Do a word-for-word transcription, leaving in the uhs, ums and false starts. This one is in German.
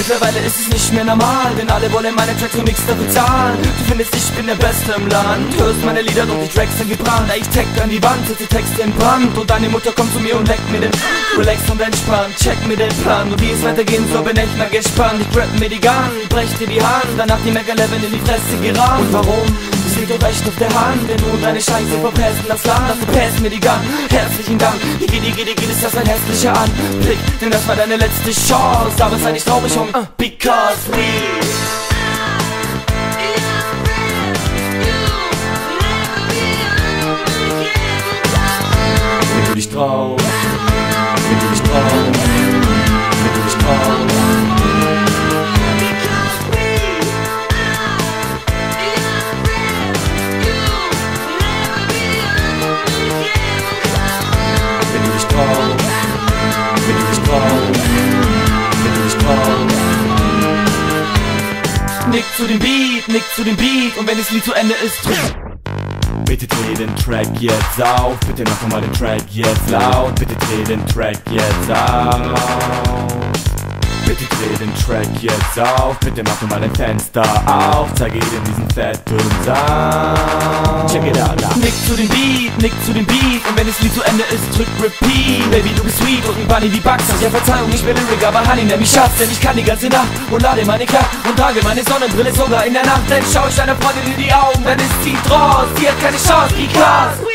Mittlerweile ist es nicht mehr normal, denn alle wollen meine Tracks und nichts dafür zahlen. Du findest, ich bin der Beste im Land, hörst meine Lieder, doch die Tracks sind gebrannt. Ich tag an die Wand, setze Texte in Brand und deine Mutter kommt zu mir und leckt mir den Relax und entspannt, check mir den Plan. Und wie es weitergehen soll, bin ich mal gespannt. Ich grab mir die Gun, brech dir die Hand, danach die Mega Level in die Fresse gerannt. Und warum? Das liegt doch recht auf der Hand, denn du und deine Scheiße verpesten das Land. Also pass mir die Gun, herzlichen Dank. Digi, digi, digi, ist das ein hässlicher Anblick, denn das war deine letzte Chance. Aber sei nicht traurig, Homie, uh, because we wenn du dich traust, wenn du dich traust, wenn du dich traust. Wenn du dich traust, wenn du dich traust, wenn du dich traust. Nick zu dem Beat, nick zu dem Beat, und wenn das Lied zu Ende ist, drück. Bitte dreh den Track jetzt auf, bitte mach nochmal den Track jetzt laut, bitte dreh den Track jetzt auf. Bitte dreh den Track jetzt auf, bitte mach nochmal dein Fenster auf, zeige dir diesen fetten Sound. Check it out now. Nick zu dem Beat, nick zu dem Beat, und wenn das Lied zu Ende ist, drück Repeat. Baby, du bist sweet und ein Bunny wie Bugs. Ja, Verzeihung, ich bin Lyric, aber Honey, nenn mich Schatz, denn ich kann die ganze Nacht und lade meine Klapp und trage meine Sonnenbrille sogar in der Nacht. Denn schau ich deiner Freundin in die Augen, dann ist sie draus, sie hat keine Chance, because